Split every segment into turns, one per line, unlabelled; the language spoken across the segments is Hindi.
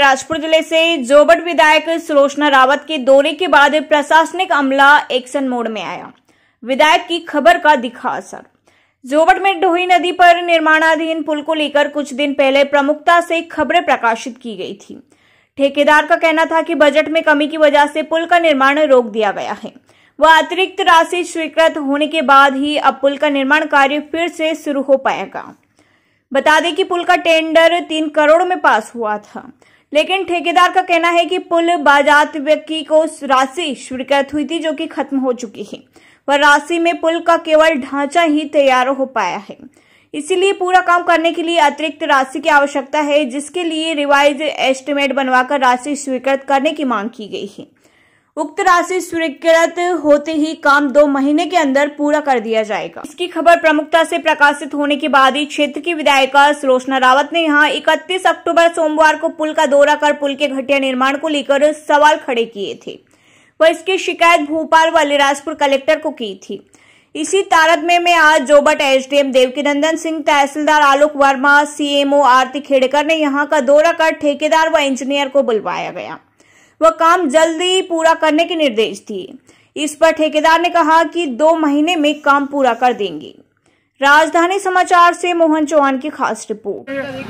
अलीराजपुर जिले से जोबट विधायक सुलोचना रावत के दौरे के बाद प्रशासनिक अमला एक्शन मोड में आया। विधायक की खबर का दिखा असर। जोबट में ढोई नदी पर निर्माणाधीन पुल को लेकर कुछ दिन पहले प्रमुखता से खबरें प्रकाशित की गई थी। ठेकेदार का कहना था कि बजट में कमी की वजह से पुल का निर्माण रोक दिया गया है। वह अतिरिक्त राशि स्वीकृत होने के बाद ही अब पुल का निर्माण कार्य फिर से शुरू हो पाएगा। बता दें कि पुल का टेंडर 3 करोड़ में पास हुआ था, लेकिन ठेकेदार का कहना है कि पुल बाजात व्यक्ति को राशि स्वीकृत हुई थी जो कि खत्म हो चुकी है। वह राशि में पुल का केवल ढांचा ही तैयार हो पाया है, इसीलिए पूरा काम करने के लिए अतिरिक्त राशि की आवश्यकता है, जिसके लिए रिवाइज एस्टिमेट बनवाकर राशि स्वीकृत करने की मांग की गई है। उक्त राशि स्वीकृत होते ही काम 2 महीने के अंदर पूरा कर दिया जाएगा। इसकी खबर प्रमुखता से प्रकाशित होने के बाद ही क्षेत्र की विधायिका सुलोचना रावत ने यहां 31 अक्टूबर सोमवार को पुल का दौरा कर पुल के घटिया निर्माण को लेकर सवाल खड़े किए थे। वह इसकी शिकायत भोपाल व अलीराजपुर कलेक्टर को की थी। इसी तारतम्य में आज जोबट एसडीएम देवकीनंदन सिंह, तहसीलदार आलोक वर्मा, सीएमओ आरती खेड़कर ने यहां का दौरा कर ठेकेदार व इंजीनियर को बुलवाया गया। वह काम जल्दी पूरा करने के निर्देश दिए। इस पर ठेकेदार ने कहा कि 2 महीने में काम पूरा कर देंगे। राजधानी समाचार से मोहन चौहान की खास रिपोर्ट।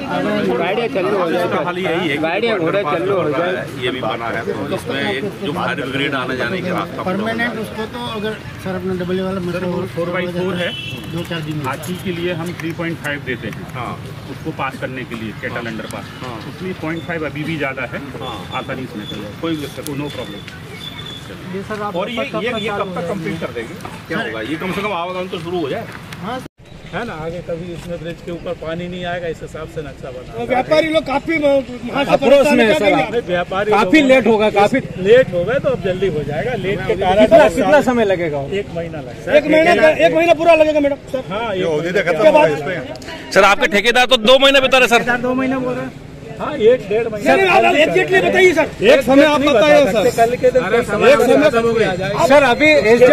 ये भी बना है तो इसमें जो फायर ब्रिगेड आने जाने के रास्ता
परमानेंट उसको तो अगर सर अपना डबल वाला मतलब
4x4 है,
2-4 दिन
आज के लिए हम 3.5 देते हैं। हाँ, उसको पास करने के लिए कैटल अंडर पास। हाँ, उसमें 0.5 अभी भी ज़्यादा है। हाँ, आसानी से निकल जाए, कोई दिक्कत नो प्रॉब्लम। और ये कब तक कंप्लीट कर देंगे? क्या होगा, ये कम से कम आवागमन तो शुरू हो जाए। हाँ
है ना, आगे कभी इसमें ब्रिज के ऊपर पानी नहीं आएगा, इस हिसाब से नक्शा बना।
व्यापारी लोग काफी
अप्रोच में सर, व्यापारी काफी लेट होगा, काफी लेट हो गए तो अब जल्दी हो जाएगा। लेट के कारण कितना समय लगेगा? 1 महीना लगेगा।
1 महीना पूरा लगेगा मैडम सर।
हाँ,
सर आपके ठेकेदार तो 2 महीने बता रहे सर।
2 महीना बोल रहे हैं। हाँ, 1-1.5 महीना
एग्जैक्टली बताइए सर।
एक समय आप बताइए सर। कल के दिन एक समय खत्म हो गया सर। अभी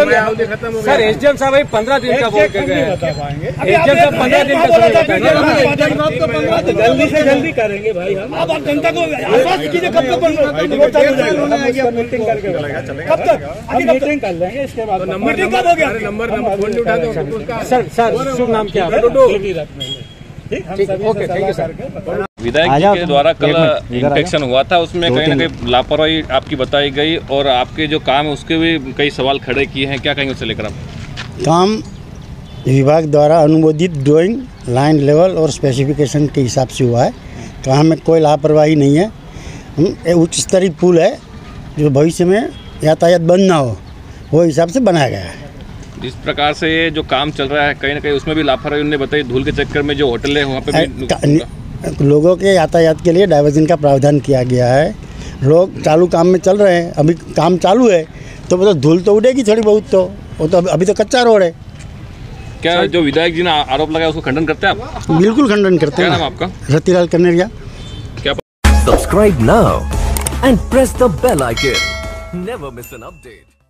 एसडीएम साहब अभी 15 दिन का बोल के गए। एसडीएम साहब 15 दिन का समय जल्दी से जल्दी करेंगे भाई। हम
अब जनता को आश्वस्त कीजिए कब तक मीटिंग करके कब तक
हम मीटिंग कर लेंगे। इसके बाद
मीटिंग कब हो गया?
नंबर उठा दो सर। शुभ नाम क्या है? Okay, thank you sir.
विधायक जी के द्वारा कल इंस्पेक्शन हुआ था, उसमें कहीं ना कहीं लापरवाही आपकी बताई गई और आपके जो काम है उसके भी कई सवाल खड़े किए हैं। क्या कहेंगे उसे लेकर आप?
काम विभाग द्वारा अनुमोदित ड्राइंग, लाइन लेवल और स्पेसिफिकेशन के हिसाब से हुआ है। काम में कोई लापरवाही नहीं है। उच्च स्तरीय पुल है जो भविष्य में यातायात बंद ना हो, वो हिसाब से बनाया गया है।
जिस प्रकार से ये जो काम चल रहा है कहीं ना कहीं उसमें भी लापरवाही उन्होंने बताई। धूल के चक्कर में जो होटल है वहाँ पे भी
लोगों के यातायात के लिए डाइवर्जन का प्रावधान किया गया है। लोग चालू काम में चल रहे हैं, अभी काम चालू है तो मतलब धूल तो उड़ेगी थोड़ी बहुत, तो वो तो अभी तो कच्चा रोड है।
क्या जो विधायक जी ने आरोप लगाया उसको खंडन करते हैं आप?
बिल्कुल खंडन करते हैं।
क्या नाम आपका?
रतिलाल कनेरिया।
क्या?
Subscribe now and press the bell icon, never miss an update.